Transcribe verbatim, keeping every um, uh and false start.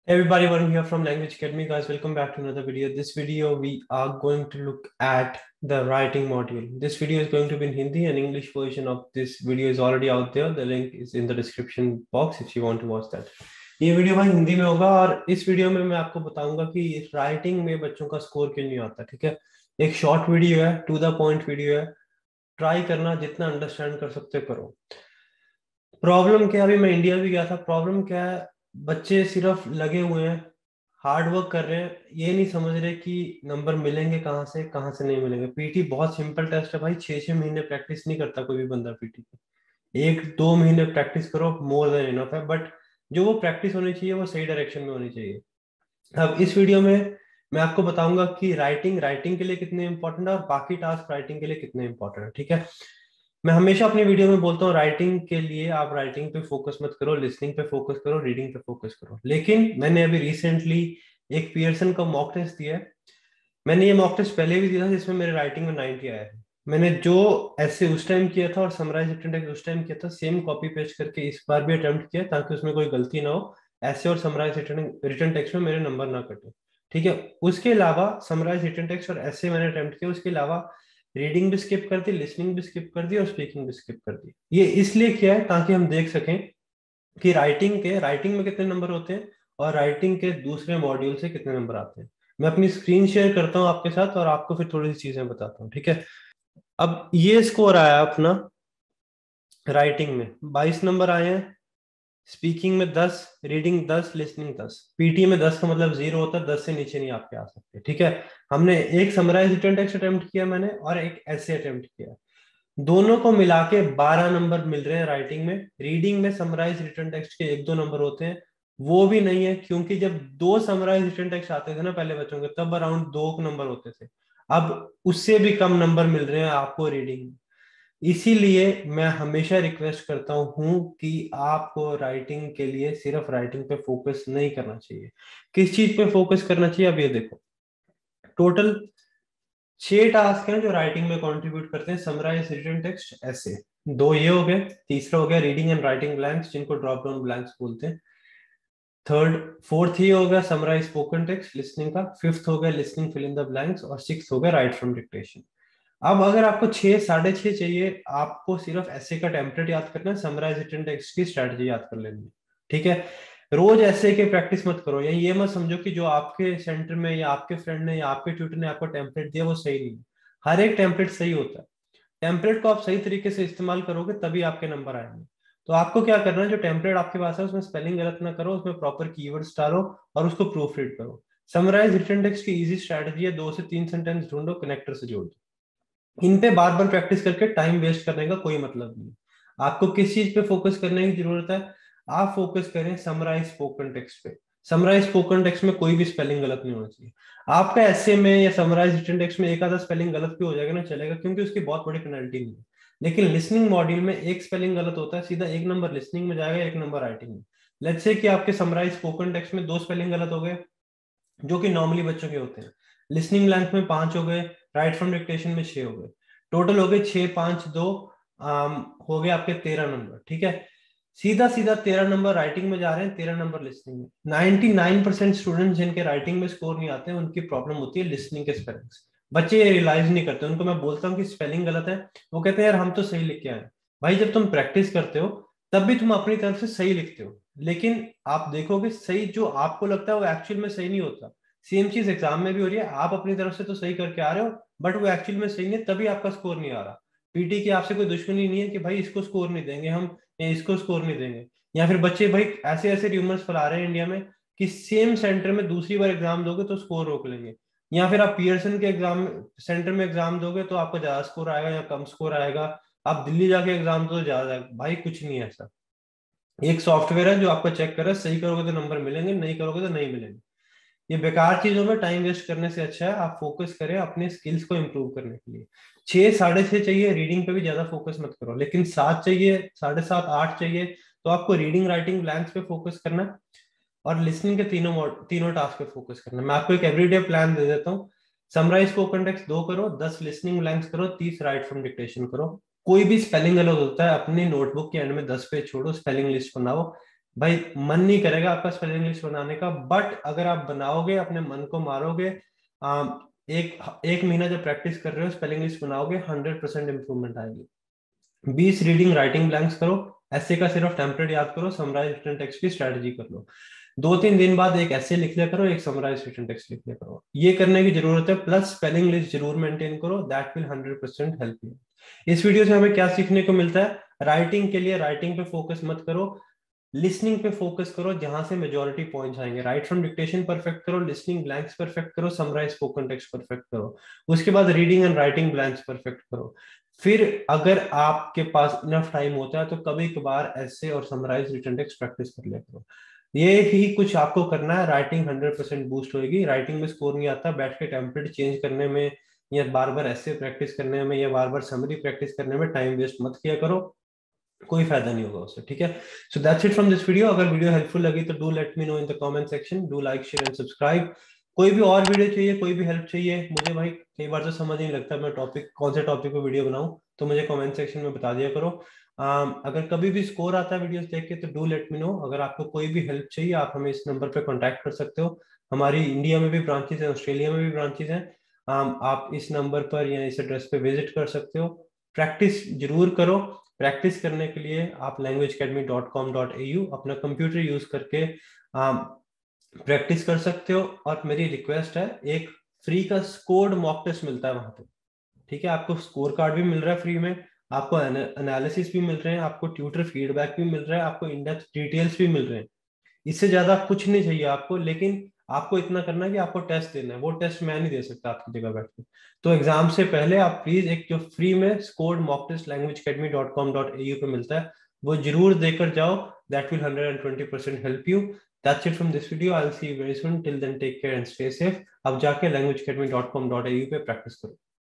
Everybody, Varun here from Language Academy. Guys, welcome back to another video. This video, we are going to look at the writing module. This video is going to be in Hindi, and English version of this video is already out there. The link is in the description box if you want to watch that. ये video भाई हिंदी में होगा और इस video में मैं आपको बताऊंगा कि राइटिंग में बच्चों का स्कोर क्यों नहीं आता। ठीक है, एक शॉर्ट वीडियो है, टू द पॉइंट वीडियो है। ट्राई करना, जितना अंडरस्टैंड कर सकते करो। प्रॉब्लम क्या है, अभी मैं इंडिया भी गया था। प्रॉब्लम क्या है, बच्चे सिर्फ लगे हुए हैं, हार्ड वर्क कर रहे हैं, ये नहीं समझ रहे कि नंबर मिलेंगे कहाँ से कहाँ से नहीं मिलेंगे। पीटी बहुत सिंपल टेस्ट है भाई, छः छः महीने प्रैक्टिस नहीं करता कोई भी बंदा पीटी की। एक दो महीने प्रैक्टिस करो, मोर देन इनफ है। बट जो वो प्रैक्टिस होनी चाहिए वो सही डायरेक्शन में होनी चाहिए। अब इस वीडियो में मैं आपको बताऊंगा कि राइटिंग राइटिंग के लिए कितने इंपॉर्टेंट है और बाकी टास्क राइटिंग के लिए कितने इंपॉर्टेंट है। ठीक है, मैं हमेशा अपनी वीडियो में बोलता हूँ राइटिंग के लिए आप राइटिंग पे फोकस मत करो, लिसनिंग पे फोकस करो, रीडिंग पे फोकस करो। लेकिन मैंने अभी रिसेंटली एक पियर्सन का मॉक टेस्ट दिया है। मैंने ये मॉक टेस्ट पहले भी दिया था जिसमें मेरे राइटिंग में नाइंटी आया है। मैंने जो ऐसे उस टाइम किया था और समराइज रिटन टेक्स्ट उस टाइम किया था, सेम कॉपी पेस्ट करके इस बार भी अटेम्प्ट किया ताकि उसमें कोई गलती ना हो। ऐसे और समराइज रिटन टेक्स्ट में मेरे नंबर ना कटे। ठीक है, उसके अलावा समराइज रिटन टेक्स्ट और ऐसे मैंने अटेम्प्ट किया। उसके अलावा रीडिंग भी स्किप कर दी, लिसनिंग भी स्किप कर दी और स्पीकिंग भी स्किप कर दी। ये इसलिए किया है ताकि हम देख सकें कि राइटिंग के राइटिंग में कितने नंबर होते हैं और राइटिंग के दूसरे मॉड्यूल से कितने नंबर आते हैं। मैं अपनी स्क्रीन शेयर करता हूँ आपके साथ और आपको फिर थोड़ी सी चीजें बताता हूँ। ठीक है, अब ये स्कोर आया अपना राइटिंग में बाईस नंबर आए हैं, स्पीकिंग में दस, रीडिंग दस, लिसनिंग दस। पीटी में दस का मतलब जीरो होता है, दस से नीचे नहीं आपके आ सकते। ठीक है, हमने एक समराइज रिटन टेक्स्ट अटेम्प्ट किया मैंने और एक ऐसे अटेम्प्ट किया, दोनों को मिला के बारह नंबर मिल रहे हैं राइटिंग में। रीडिंग में समराइज रिटन टेक्स्ट के एक दो नंबर होते हैं, वो भी नहीं है क्योंकि जब दो समराइज रिटन टेक्स्ट आते थे ना पहले बच्चों के, तब अराउंड दो नंबर होते थे। अब उससे भी कम नंबर मिल रहे हैं आपको रीडिंग में। इसीलिए मैं हमेशा रिक्वेस्ट करता हूं कि आपको राइटिंग के लिए सिर्फ राइटिंग पे फोकस नहीं करना चाहिए। किस चीज पे फोकस करना चाहिए, अब ये देखो। टोटल छह टास्क हैं जो राइटिंग में कंट्रीब्यूट करते हैं। समराइज रिटन टेक्स्ट, ऐसे दो ये हो गए, तीसरा हो गया रीडिंग एंड राइटिंग ब्लैंक्स जिनको ड्रॉप डाउन ब्लैंक्स बोलते हैं। थर्ड फोर्थ ये हो गया समराइज स्पोकन टेक्स्ट लिसनिंग का। फिफ्थ हो गया listening fill in the blanks और सिक्स हो गया राइट फ्रॉम डिक्टेशन। अब अगर आपको छह साढ़े छह चाहिए, आपको सिर्फ ऐसे का टेम्पलेट याद करना है, समराइज रिटन टेक्स्ट की स्ट्रेटजी याद कर लेनी है। ठीक है, रोज ऐसे के प्रैक्टिस मत करो, या ये मत समझो कि जो आपके सेंटर में या आपके फ्रेंड ने या आपके ट्यूटर ने आपको टेम्पलेट दिया वो सही नहीं है। हर एक टेम्पलेट सही होता है। टेम्पलेट को आप सही तरीके से इस्तेमाल करोगे तभी आपके नंबर आएंगे। तो आपको क्या करना है, जो टेम्पलेट आपके पास है उसमें स्पेलिंग गलत ना करो, उसमें प्रॉपर कीवर्ड्स डालो और उसको प्रूफ रीड करो। समराइज रिटन टेक्स्ट की इजी स्ट्रेटजी है, दो से तीन सेंटेंस ढूंढो, कनेक्टर से जोड़ दो। इन पे बार बार प्रैक्टिस करके टाइम वेस्ट करने का कोई मतलब नहीं। आपको किस चीज पे फोकस करने की जरूरत है, आप फोकस करें समराइज स्पोकन टेक्स्ट पे। समराइज स्पोकन टेक्स्ट में कोई भी स्पेलिंग गलत नहीं होना चाहिए। आपका ऐसे में या समराइज रिटन टेक्स्ट में एक आधा स्पेलिंग गलत भी हो जाएगा ना, चलेगा, क्योंकि उसकी बहुत बड़ी पेनल्टी नहीं है। लेकिन लिसनिंग मॉड्यूल में एक स्पेलिंग गलत होता है, सीधा एक नंबर लिसनिंग में जाएगा, एक नंबर राइटिंग में। लेट्स से कि आपके समराइज स्पोकन टेक्स्ट में दो स्पेलिंग गलत हो गए जो कि नॉर्मली बच्चों के होते हैं, लिसनिंग ब्लैंक में पांच हो गए, राइट फ्रॉम डिक्टेशन में छह हो गए। टोटल हो गए छह पांच दो, आम, हो गए आपके तेरह नंबर। ठीक है, सीधा सीधा तेरह नंबर राइटिंग में जा रहे हैं, तेरह नंबर लिसनिंग में। नाइनटी नाइन परसेंट स्टूडेंट जिनके राइटिंग में स्कोर नहीं आते हैं उनकी प्रॉब्लम होती है लिसनिंग के स्पेलिंग्स। बच्चे ये रियलाइज नहीं करते, उनको मैं बोलता हूँ कि स्पेलिंग गलत है, वो कहते हैं यार हम तो सही लिख के आए। भाई जब तुम प्रैक्टिस करते हो तब भी तुम अपनी तरफ से सही लिखते हो, लेकिन आप देखोगे सही जो आपको लगता है वो एक्चुअल में सही नहीं होता। सेम चीज एग्जाम में भी हो रही है, आप अपनी तरफ से तो सही करके आ रहे हो बट वो एक्चुअल में सही नहीं, तभी आपका स्कोर नहीं आ रहा। पीटी की आपसे कोई दुश्मनी नहीं है कि भाई इसको स्कोर नहीं देंगे हम या इसको स्कोर नहीं देंगे, या फिर बच्चे भाई ऐसे ऐसे र्यूमर्स फैला रहे हैं इंडिया में कि सेम सेंटर में दूसरी बार एग्जाम दोगे तो स्कोर रोक लेंगे, या फिर आप पियर्सन के एग्जाम सेंटर में एग्जाम दोगे तो आपका ज्यादा स्कोर आएगा या कम स्कोर आएगा, आप दिल्ली जाके एग्जाम दो तो ज्यादा आएगा। भाई कुछ नहीं है ऐसा। एक सॉफ्टवेयर है जो आपको चेक कर रहा है, सही करोगे तो नंबर मिलेंगे, नहीं करोगे तो नहीं मिलेंगे। ये बेकार चीजों में टाइम वेस्ट करने से अच्छा है आप फोकस करें अपने स्किल्स को इम्प्रूव करने के लिए। छह साढ़े छह चाहिए, रीडिंग पे भी ज्यादा फोकस मत करो, लेकिन सात चाहिए, साढ़े सात आठ चाहिए। तो आपको रीडिंग राइटिंग ब्लैंक्स पे फोकस करना है और लिसनिंग के तीनों तीनों टास्क पे फोकस करना है। मैं आपको एक एवरीडे प्लान दे देता हूँ। समराइज स्पोकन टेक्स्ट दो करो, दस लिसनिंग ब्लैंक्स करो, तीस राइट फ्रॉम डिक्टेशन करो। कोई भी स्पेलिंग गलत होता है अपनी नोटबुक के एंड में दस पेज छोड़ो, स्पेलिंग लिस्ट बनाओ, भाई मन नहीं करेगा आपका स्पेलिंग लिस्ट बनाने का, बट अगर आप बनाओगे, अपने मन को मारोगे, आ, एक एक महीना जब प्रैक्टिस कर रहे हो स्पेलिंग लिस्ट बनाओगे, हंड्रेड परसेंट इंप्रूवमेंट आएगी। बीस रीडिंग राइटिंग ब्लैंक्स करो, ऐसे का सिर्फ टेम्पलेट याद करो, समराइज रिटन टेक्स्ट की स्ट्रेटजी कर लो। दो तीन दिन बाद एक ऐसे लिख लिया करो, एक समराइज रिटन टेक्स्ट लिख लिया करो। ये करने की जरूरत है, प्लस स्पेलिंग लिस्ट जरूर मेंटेन करो, that will hundred percent help you. इस वीडियो से हमें क्या सीखने को मिलता है? राइटिंग के लिए राइटिंग पे फोकस मत करो, लिसनिंग पे फोकस करो, जहां से मेजोरिटी पॉइंट्स आएंगे। राइट फ्रॉम डिक्टेशन परफेक्ट करो, लिसनिंग ब्लैंक्स परफेक्ट करो, समराइज स्पोकन टेक्स्ट परफेक्ट करो, उसके बाद reading and writing blanks perfect करो। फिर अगर आपके पास इनफ टाइम होता है तो कभी कभार ऐसे और समराइज रिटन टेक्स्ट प्रैक्टिस कर लिया करो। ये ही कुछ आपको करना है, राइटिंग हंड्रेड परसेंट बूस्ट होगी। राइटिंग में स्कोर नहीं आता, बैठ के टेम्पलेट चेंज करने में या बार बार ऐसे प्रैक्टिस करने में या बार बार समरी प्रैक्टिस करने में टाइम वेस्ट मत किया करो, कोई फायदा नहीं होगा उससे, ठीक है। So that's it from this video. अगर वीडियो हेल्पफुल लगी तो do let me know in the comment section, do like share and subscribe. कोई भी और वीडियो चाहिए, कोई भी हेल्प चाहिए मुझे, भाई कई बार तो समझ नहीं लगता मैं टॉपिक कौन से टॉपिक पे वीडियो बनाऊं, तो मुझे कमेंट सेक्शन में बता दिया करो। um, अगर कभी भी स्कोर आता है वीडियोस देख के तो डू लेट मी नो। अगर आपको कोई भी हेल्प चाहिए आप हमें इस नंबर पे कांटेक्ट कर सकते हो। हमारी इंडिया में भी ब्रांचेस हैं, ऑस्ट्रेलिया में भी ब्रांचेस हैं। um, आप इस नंबर पर या इस एड्रेस पे विजिट कर सकते हो। प्रैक्टिस जरूर करो। प्रैक्टिस करने के लिए आप language academy dot com dot A U अपना कंप्यूटर यूज करके प्रैक्टिस कर सकते हो। और मेरी रिक्वेस्ट है, एक फ्री का स्कोर्ड मॉक टेस्ट मिलता है वहां पे, ठीक है। आपको स्कोर कार्ड भी मिल रहा है फ्री में, आपको एनालिसिस भी मिल रहे हैं, आपको ट्यूटर फीडबैक भी मिल रहा है, आपको इनडेप्थ डिटेल्स भी मिल रहे हैं। इससे ज्यादा कुछ नहीं चाहिए आपको, लेकिन आपको इतना करना है कि आपको टेस्ट देना है। वो टेस्ट मैं नहीं दे सकता आपकी जगह बैठ के। तो एग्जाम से पहले आप प्लीज एक जो फ्री में scored mock test language academy dot com dot A U पे मिलता है वो जरूर देकर जाओ, that will hundred and twenty percent help you. That's it from this video, I will see you very soon, till then take care and stay safe. अब जाके language academy dot com dot A U पे practice करो।